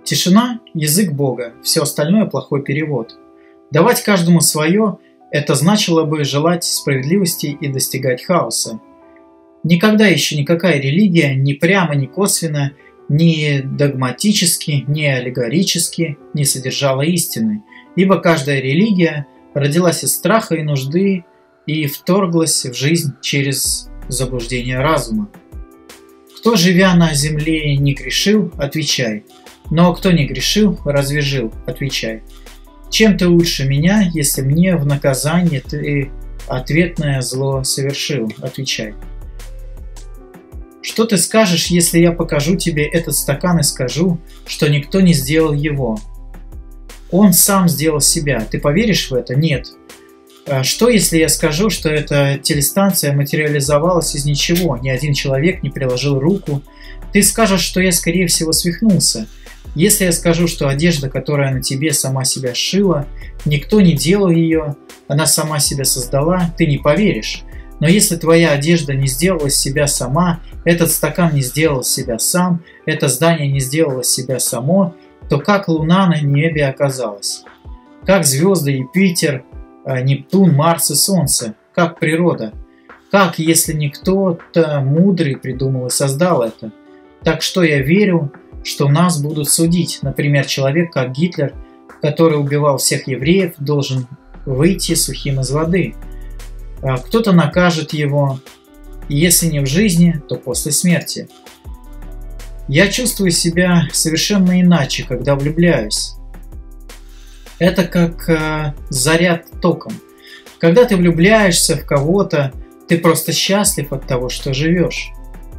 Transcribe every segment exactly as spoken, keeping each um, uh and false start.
Тишина – язык Бога, все остальное – плохой перевод. Давать каждому свое – это значило бы желать справедливости и достигать хаоса. Никогда еще никакая религия ни прямо, ни косвенно, ни догматически, ни аллегорически не содержала истины, ибо каждая религия родилась из страха и нужды и вторглась в жизнь через заблуждение разума. Кто, живя на земле, не грешил, отвечай. Но кто не грешил, разве жил, отвечай. Чем ты лучше меня, если мне в наказание ты ответное зло совершил, отвечай. Что ты скажешь, если я покажу тебе этот стакан и скажу, что никто не сделал его? Он сам сделал себя. Ты поверишь в это? Нет. Что, если я скажу, что эта телестанция материализовалась из ничего, ни один человек не приложил руку? Ты скажешь, что я, скорее всего, свихнулся. Если я скажу, что одежда, которая на тебе сама себя сшила, никто не делал ее, она сама себя создала, ты не поверишь. Но если твоя одежда не сделала себя сама, этот стакан не сделал себя сам, это здание не сделало себя само, то как луна на небе оказалась? Как звезды, Юпитер, Нептун, Марс и Солнце? Как природа? Как, если не кто-то мудрый придумал и создал это? Так что я верю, что нас будут судить. Например, человек, как Гитлер, который убивал всех евреев, должен выйти сухим из воды. Кто-то накажет его, если не в жизни, то после смерти. Я чувствую себя совершенно иначе, когда влюбляюсь. Это как э, заряд током. Когда ты влюбляешься в кого-то, ты просто счастлив от того, что живешь.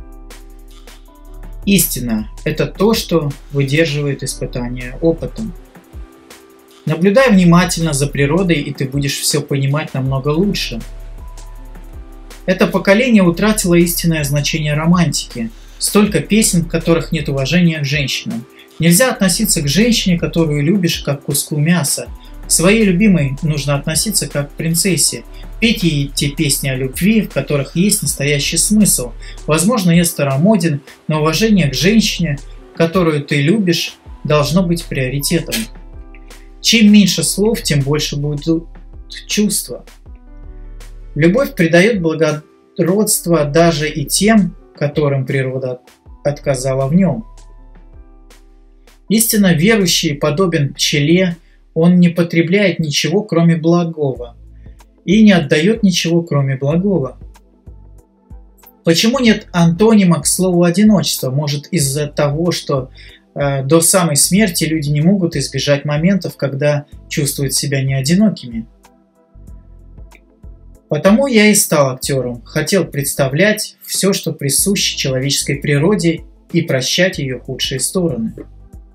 Истина – это то, что выдерживает испытания опытом. Наблюдай внимательно за природой, и ты будешь все понимать намного лучше. Это поколение утратило истинное значение романтики. Столько песен, в которых нет уважения к женщинам. Нельзя относиться к женщине, которую любишь, как к куску мяса. К своей любимой нужно относиться как к принцессе. Петь ей те песни о любви, в которых есть настоящий смысл. Возможно, я старомоден, но уважение к женщине, которую ты любишь, должно быть приоритетом. Чем меньше слов, тем больше будут чувства. Любовь придает благородство даже и тем, которым природа отказала в нем. Истинно верующий подобен пчеле, он не потребляет ничего, кроме благого, и не отдает ничего, кроме благого. Почему нет антонима к слову одиночество? Может, из-за того, что э, до самой смерти люди не могут избежать моментов, когда чувствуют себя не одинокими? Потому я и стал актером, хотел представлять все, что присуще человеческой природе, и прощать ее худшие стороны.